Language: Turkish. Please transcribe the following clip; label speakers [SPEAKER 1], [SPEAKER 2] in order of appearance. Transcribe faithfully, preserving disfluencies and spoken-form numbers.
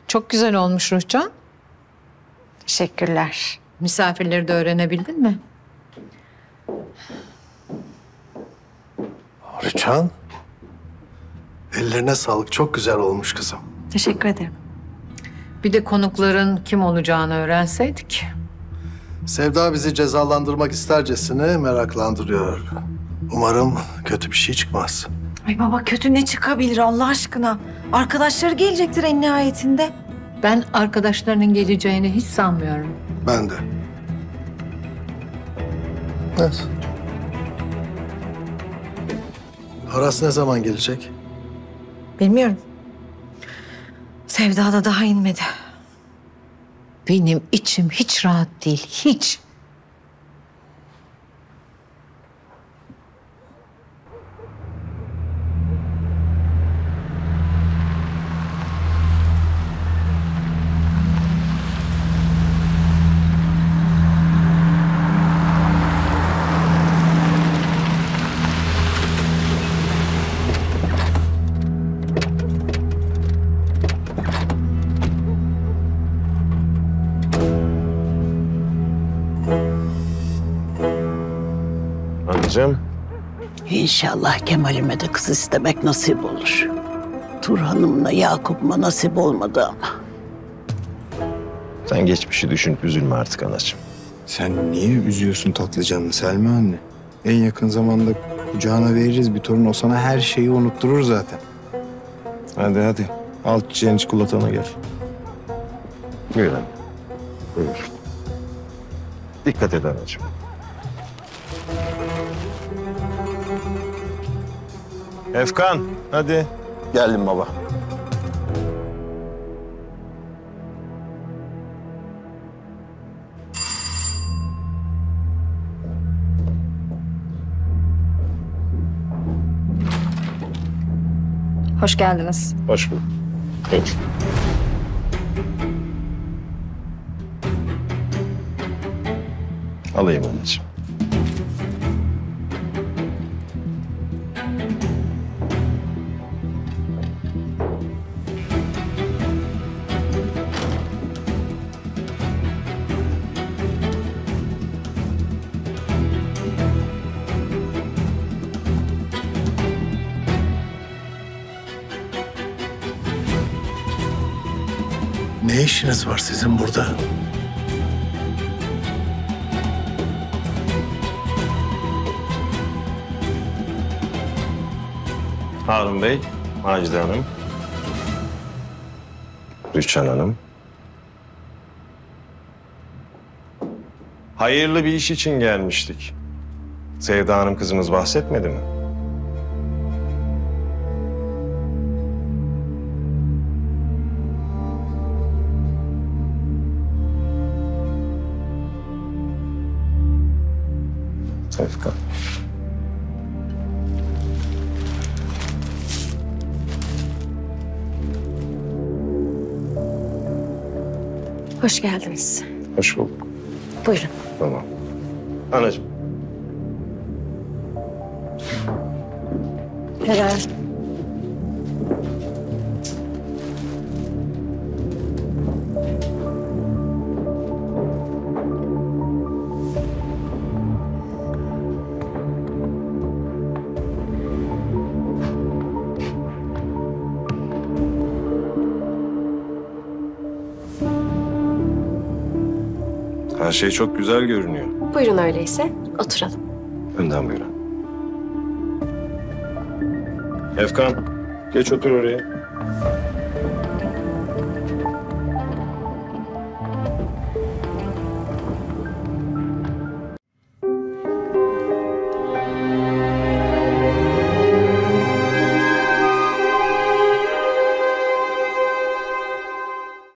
[SPEAKER 1] Çok güzel olmuş Ruhcan.
[SPEAKER 2] Teşekkürler.
[SPEAKER 1] Misafirleri de öğrenebildin mi?
[SPEAKER 3] Rüçhan, ellerine sağlık. Çok güzel olmuş kızım.
[SPEAKER 2] Teşekkür ederim.
[SPEAKER 1] Bir de konukların kim olacağını öğrenseydik.
[SPEAKER 3] Sevda bizi cezalandırmak istercesine meraklandırıyor. Umarım kötü bir şey çıkmaz.
[SPEAKER 2] Ay baba, kötü ne çıkabilir Allah aşkına? Arkadaşları gelecektir en nihayetinde.
[SPEAKER 1] Ben arkadaşlarının geleceğini hiç sanmıyorum.
[SPEAKER 3] Ben de. Evet. Aras ne zaman gelecek?
[SPEAKER 2] Bilmiyorum. Sevda da daha inmedi.
[SPEAKER 1] Benim içim hiç rahat değil, hiç.
[SPEAKER 4] Anacığım.
[SPEAKER 5] İnşallah Kemal'ime de kız istemek nasip olur. Turhan'ımla Yakup'uma nasip olmadı ama.
[SPEAKER 4] Sen geçmişi düşünüp üzülme artık anacığım.
[SPEAKER 6] Sen niye üzüyorsun tatlı canını Selma anne? En yakın zamanda kucağına veririz bir torun. O sana her şeyi unutturur zaten. Hadi hadi. Al çiçeğini çikolatana gel.
[SPEAKER 4] Buyur anne. Buyur. Dikkat et anacığım. Efkan, hadi.
[SPEAKER 6] Geldim baba.
[SPEAKER 2] Hoş geldiniz.
[SPEAKER 4] Hoş bulduk.
[SPEAKER 5] Peki.
[SPEAKER 4] Alayım anacığım.
[SPEAKER 3] Ne işiniz var sizin burada?
[SPEAKER 4] Harun Bey, Macide Hanım, Rüçhan Hanım. Hayırlı bir iş için gelmiştik. Sevda Hanım kızımız bahsetmedi mi? Efkan.
[SPEAKER 2] Hoş geldiniz.
[SPEAKER 4] Hoş bulduk.
[SPEAKER 2] Buyurun.
[SPEAKER 4] Tamam. Anacığım.
[SPEAKER 2] Helal.
[SPEAKER 4] Her şey çok güzel görünüyor.
[SPEAKER 7] Buyurun öyleyse, oturalım.
[SPEAKER 4] Önden buyurun. Efkan, geç otur oraya.